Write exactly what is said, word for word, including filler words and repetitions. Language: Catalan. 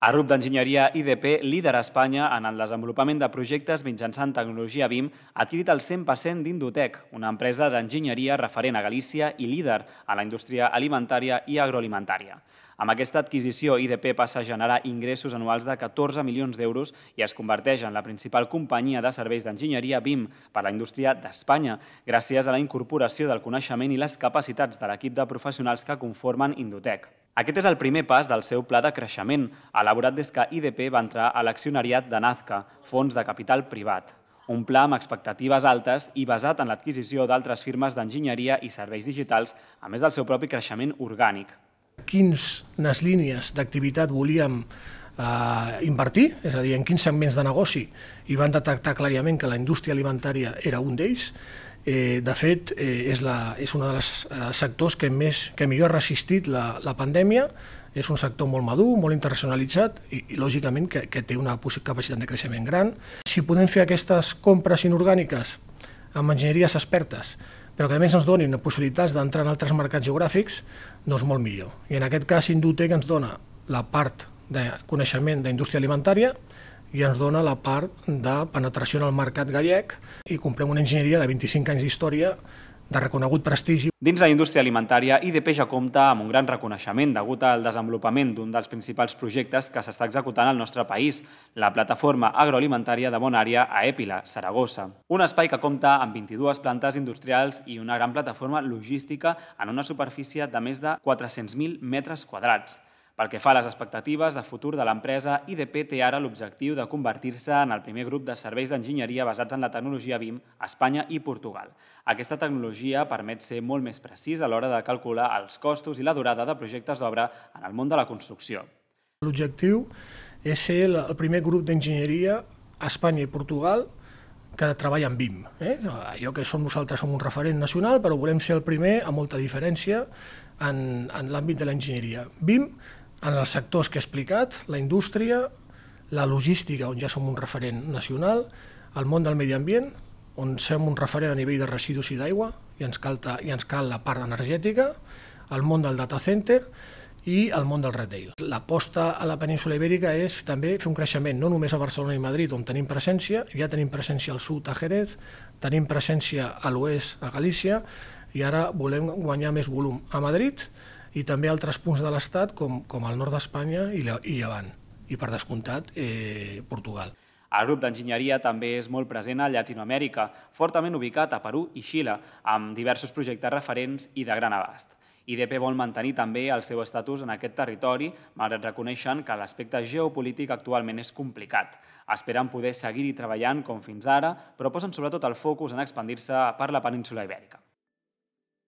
El grup d'enginyeria I D P, líder a Espanya en el desenvolupament de projectes mitjançant tecnologia B I M, ha adquirit el cent per cent d'Indotech, una empresa d'enginyeria referent a Galícia i líder a la indústria alimentària i agroalimentària. Amb aquesta adquisició, I D P passa a generar ingressos anuals de catorze milions d'euros i es converteix en la principal companyia de serveis d'enginyeria B I M per a la indústria d'Espanya, gràcies a la incorporació del coneixement i les capacitats de l'equip de professionals que conformen Indotech. Aquest és el primer pas del seu pla de creixement, elaborat des que I D P va entrar a l'accionariat de Nazca, fons de capital privat. Un pla amb expectatives altes i basat en l'adquisició d'altres firmes d'enginyeria i serveis digitals, a més del seu propi creixement orgànic. Quines línies d'activitat volíem eh, invertir, és a dir, en quins segments de negoci, i van detectar clarament que la indústria alimentària era un d'ells. Eh, de fet, eh, és, la, és un dels eh, sectors que, més, que millor ha resistit la, la pandèmia. És un sector molt madur, molt internacionalitzat i, i lògicament, que, que té una capacitat de creixement gran. Si podem fer aquestes compres inorgàniques amb enginyeries expertes, però que a més ens donin possibilitats d'entrar en altres mercats geogràfics, doncs molt millor. I en aquest cas, Indotech ens dona la part de coneixement d'indústria alimentària i ens dona la part de penetració en el mercat gallec i comprem una enginyeria de vint-i-cinc anys d'història de reconegut prestigi. Dins la indústria alimentària, I D P ja compta amb un gran reconeixement degut al desenvolupament d'un dels principals projectes que s'està executant al nostre país, la plataforma agroalimentària de Bonària a Épila, Saragossa. Un espai que compta amb vint-i-dues plantes industrials i una gran plataforma logística en una superfície de més de quatre-cents mil metres quadrats. Pel que fa a les expectatives de futur de l'empresa, I D P té ara l'objectiu de convertir-se en el primer grup de serveis d'enginyeria basats en la tecnologia B I M a Espanya i Portugal. Aquesta tecnologia permet ser molt més precís a l'hora de calcular els costos i la durada de projectes d'obra en el món de la construcció. L'objectiu és ser el primer grup d'enginyeria a Espanya i Portugal que treballa en B I M. Eh? Allò que som nosaltres som un referent nacional, però volem ser el primer amb molta diferència en, en l'àmbit de l'enginyeria. B I M, en els sectors que he explicat, la indústria, la logística, on ja som un referent nacional, el món del medi ambient, on som un referent a nivell de residus i d'aigua, i ens cal, i ens cal la part energètica, el món del data center i el món del retail. L'aposta a la península Ibèrica és també fer un creixement, no només a Barcelona i Madrid, on tenim presència, ja tenim presència al sud a Jerez, tenim presència a l'oest a Galícia, i ara volem guanyar més volum a Madrid i també a altres punts de l'Estat, com, com el nord d'Espanya i, i Llevant, i per descomptat eh, Portugal. El grup d'enginyeria també és molt present a Llatinoamèrica, fortament ubicat a Perú i Xile, amb diversos projectes referents i de gran abast. I D P vol mantenir també el seu estatus en aquest territori, malgrat reconeixen que l'aspecte geopolític actualment és complicat. Esperen poder seguir-hi treballant com fins ara, però posen sobretot el focus en expandir-se per la península Ibèrica.